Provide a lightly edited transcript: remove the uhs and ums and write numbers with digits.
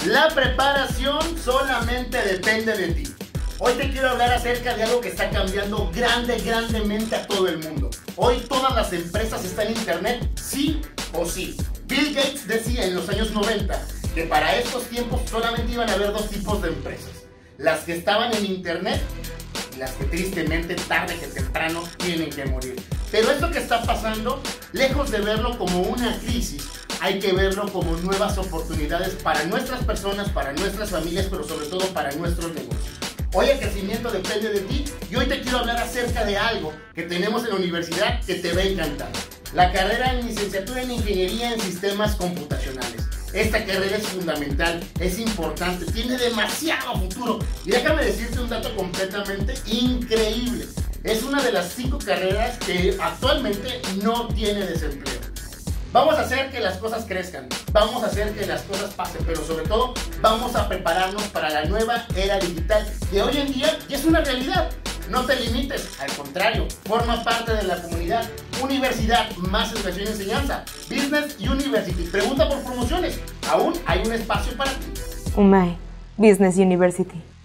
La preparación solamente depende de ti. Hoy te quiero hablar acerca de algo que está cambiando grandemente a todo el mundo. Hoy todas las empresas están en internet, sí o sí. Bill Gates decía en los años 90 que para estos tiempos solamente iban a haber dos tipos de empresas. Las que estaban en internet y las que tristemente tarde que temprano tienen que morir. Pero esto que está pasando, lejos de verlo como una crisis, hay que verlo como nuevas oportunidades para nuestras personas, para nuestras familias, pero sobre todo para nuestros negocios. Hoy el crecimiento depende de ti y hoy te quiero hablar acerca de algo que tenemos en la universidad que te va a encantar. La carrera en licenciatura en Ingeniería en Sistemas Computacionales. Esta carrera es fundamental, es importante, tiene demasiado futuro. Y déjame decirte un dato completamente increíble. Es una de las 5 carreras que actualmente no tiene desempleo. Vamos a hacer que las cosas crezcan, vamos a hacer que las cosas pasen, pero sobre todo vamos a prepararnos para la nueva era digital que hoy en día ya es una realidad. No te limites, al contrario, forma parte de la comunidad. Universidad, más educación y enseñanza. Business University. Pregunta por promociones. Aún hay un espacio para ti. UMAE, Business University.